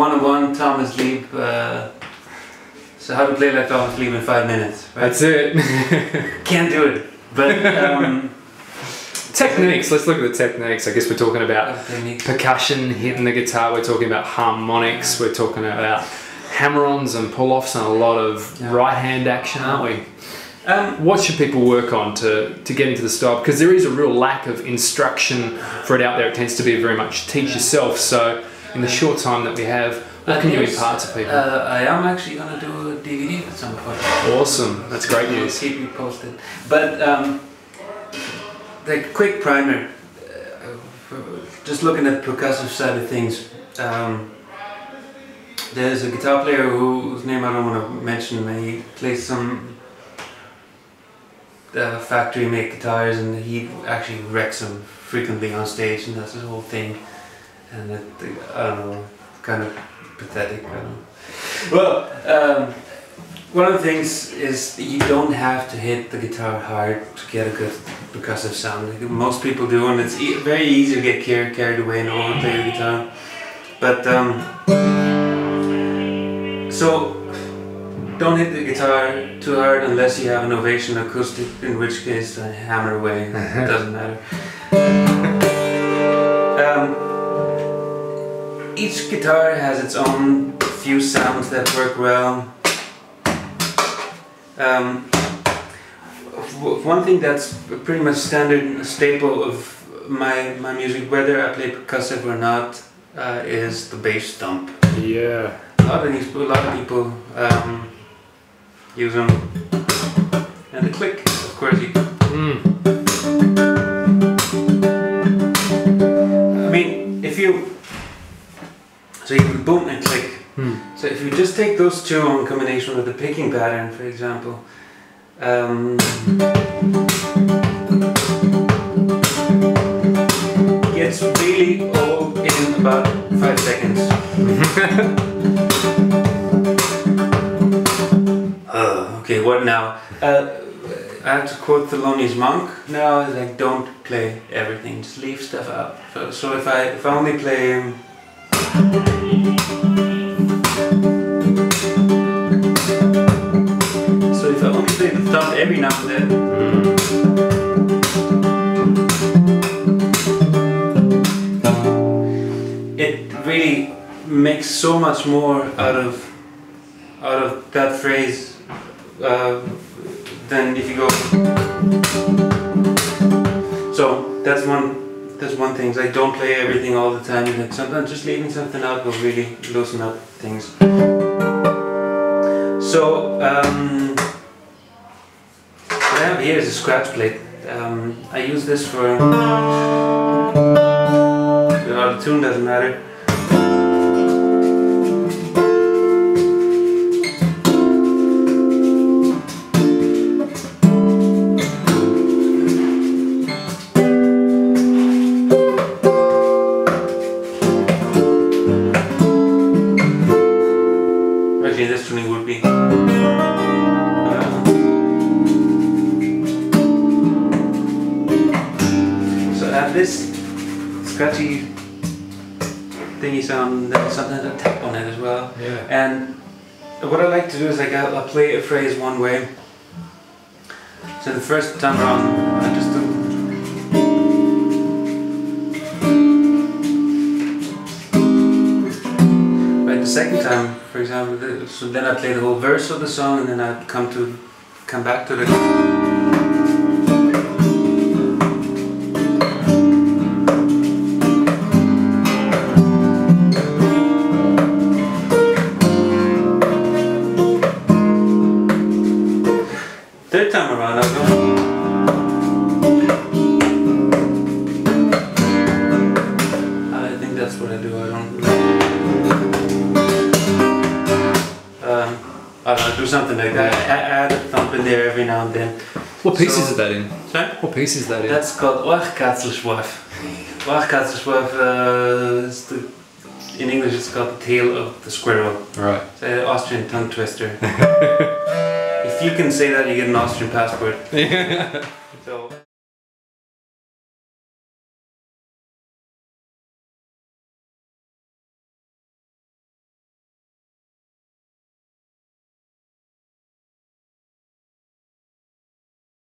101 Thomas Lieb. So how to play like Thomas Lieb in 5 minutes, right? That's it. Can't do it. But techniques, let's look at the techniques. I guess we're talking about percussion, hitting the guitar, we're talking about harmonics, we're talking about hammer-ons and pull-offs and a lot of right-hand action, aren't we? What should people work on to get into the style? Because there is a real lack of instruction for it out there. It tends to be very much teach yourself. So in the short time that we have, what can you impart to people? I am actually going to do a DVD at some point. Awesome, that's great news. Keep you posted. But the quick primer, just looking at the percussive side of things, there's a guitar player whose name I don't want to mention. He plays some factory made guitars, and he actually wrecks them frequently on stage, and that's his whole thing. And I don't know, kind of pathetic. I don't know. Well, one of the things is that you don't have to hit the guitar hard to get a good percussive sound. Most people do, and it's very easy to get carried away and overplay the guitar. But so don't hit the guitar too hard unless you have an Ovation acoustic, in which case hammer away. It doesn't matter. Each guitar has its own few sounds that work well. One thing that's pretty much standard staple of my music, whether I play percussive or not, is the bass thump. Yeah. A lot of people use them, and the click, of course. I mean, if you can boom and click. So if you just take those two in combination with the picking pattern, for example, gets really old in about 5 seconds. Okay, what now? I have to quote Thelonious Monk now, is like, don't play everything, just leave stuff out. So if I only play the thumb every now and then, it really makes so much more out of that phrase than if you go. So that's one thing. I don't play everything all the time, and sometimes just leaving something out will really loosen up things. So what I have here is a scratch plate. I use this for the tune, doesn't matter. Actually, this tuning would be. This scratchy thingy sound, there's something to tap on it as well. Yeah. And what I like to do is like I'll play a phrase one way. So the first time around I just do. Right, the second time, for example, so then I play the whole verse of the song, and then I come back to the. Third time around, I'll go. I think that's what I do. I don't do something like that. I add a thump in there every now and then. What pieces is that in? Sorry? What piece is that in? That's called Oorkatselschwaf. Oorkatselschwaf is in English it's called the tail of the squirrel. Right. It's an Austrian tongue twister. If you can say that, you get an Austrian passport. So.